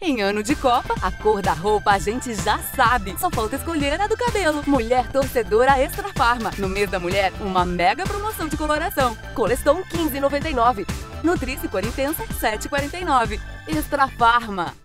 Em ano de Copa, a cor da roupa a gente já sabe. Só falta escolher a do cabelo. Mulher torcedora Extra Farma. No mês da mulher, uma mega promoção de coloração. Coleston 15,99. Nutrice Cor Intensa 7,49. Extra Farma.